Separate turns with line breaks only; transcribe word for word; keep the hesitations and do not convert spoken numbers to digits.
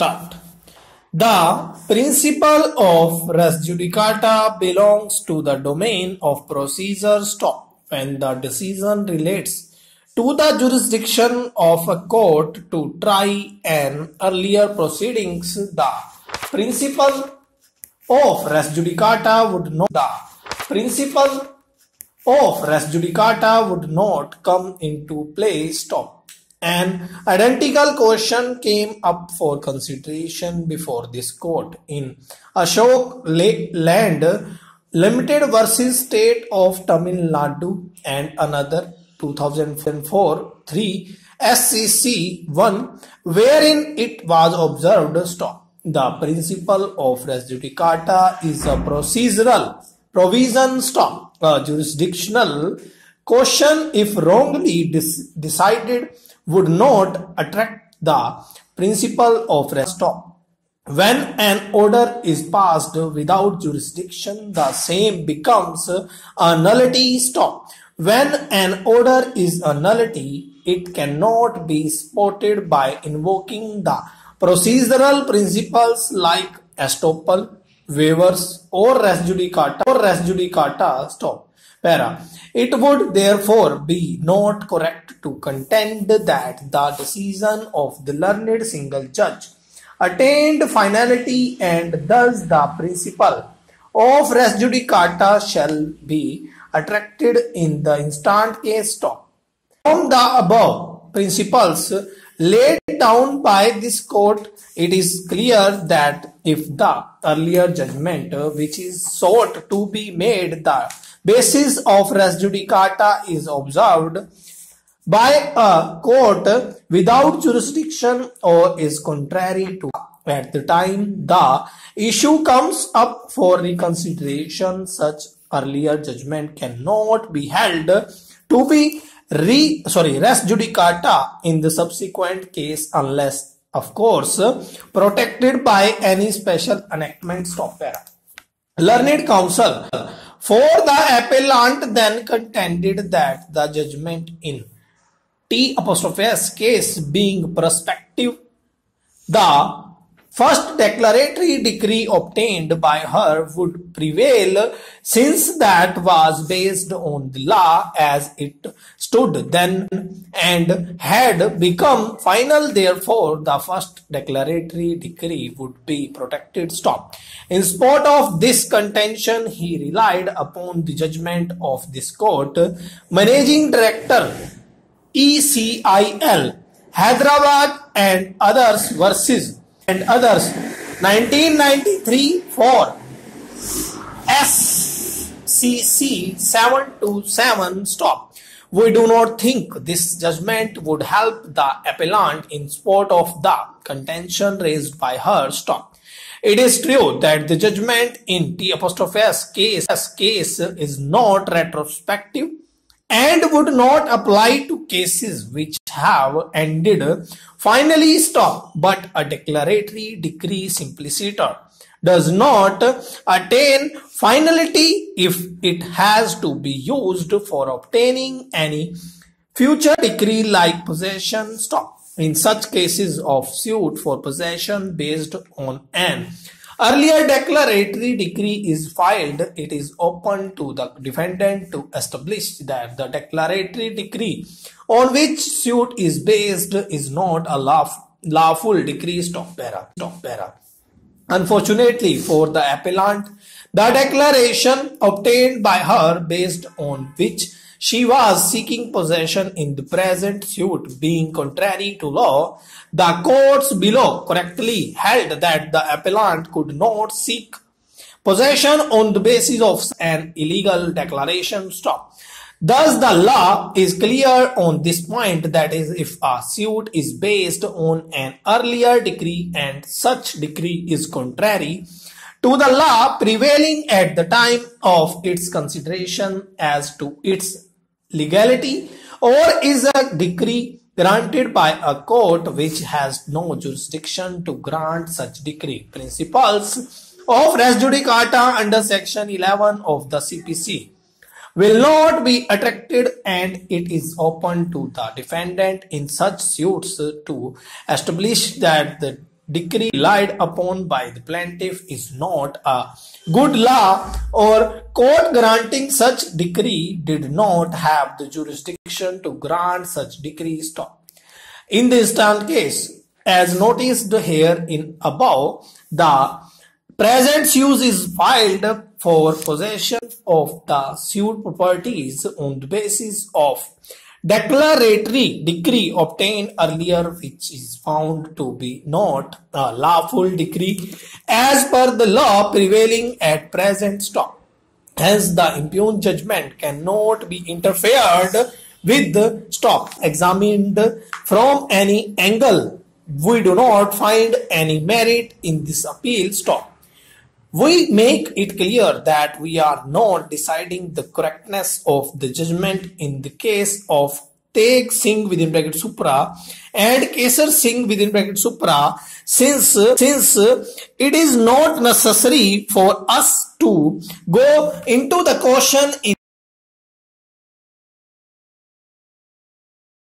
Start. The principle of res judicata belongs to the domain of procedure stop when the decision relates to the jurisdiction of a court to try an earlier proceedings. The principle of res judicata would not the principle of res judicata would not come into play. Stop. An identical question came up for consideration before this court in Ashok Land Limited versus State of Tamil Nadu and another two thousand four three S C C one, wherein it was observed. Stop. The principle of res judicata is a procedural provision. Stop. A jurisdictional question, if wrongly decided, would not attract the principle of res. Stop. When an order is passed without jurisdiction, the same becomes a nullity. Stop. When an order is a nullity, it cannot be supported by invoking the procedural principles like estoppel, waivers, or res judicata. Or res judicata. Stop. Para. It would therefore be not correct to contend that the decision of the learned single judge attained finality, and thus the principle of res judicata shall be attracted in the instant case. Stop. From the above principles laid down by this court, it is clear that if the earlier judgment which is sought to be made the basis of res judicata is observed by a court without jurisdiction or is contrary to at the time the issue comes up for reconsideration, such earlier judgment cannot be held to be re sorry res judicata in the subsequent case unless, of course, protected by any special enactment. Stop. Para. Learned counsel for the appellant then contended that the judgment in T apostrophe S case being prospective, the first declaratory decree obtained by her would prevail, since that was based on the law as it stood then and had become final. Therefore, the first declaratory decree would be protected. Stop. In spite of this contention, he relied upon the judgment of this court, Managing Director E C I L Hyderabad and others versus and others nineteen ninety-three for S C C seven two seven. Stop. We do not think this judgment would help the appellant in spite of the contention raised by her. Stop. It is true that the judgment in T apostrophe S case, case is not retrospective and would not apply to cases which have ended finally. Stop. But a declaratory decree simpliciter does not attain finality if it has to be used for obtaining any future decree like possession. Stop. In such cases of suit for possession based on an earlier declaratory decree is filed, it is open to the defendant to establish that the declaratory decree on which suit is based is not a lawful decree. Stop. Para. Stop. Para. Unfortunately for the appellant, the declaration obtained by her based on which she was seeking possession in the present suit being contrary to law, the courts below correctly held that the appellant could not seek possession on the basis of an illegal declaration. Stop. Thus, the law is clear on this point, that is, if a suit is based on an earlier decree and such decree is contrary to the law prevailing at the time of its consideration as to its legality, or is a decree granted by a court which has no jurisdiction to grant such decree. Principles of res judicata under section eleven of the C P C will not be attracted, and it is open to the defendant in such suits to establish that the decree relied upon by the plaintiff is not a good law, or court granting such decree did not have the jurisdiction to grant such decree stop. In the instant case, as noticed here in above, the present suit is filed for possession of the sued properties on the basis of declaratory decree obtained earlier, which is found to be not a lawful decree as per the law prevailing at present stop. Hence, the impugned judgment cannot be interfered with the stop examined from any angle. We do not find any merit in this appeal stop. We make it clear that we are not deciding the correctness of the judgment in the case of Teg Singh within bracket Supra and Kesar Singh within bracket Supra, since, since it is not necessary for us to go into the caution in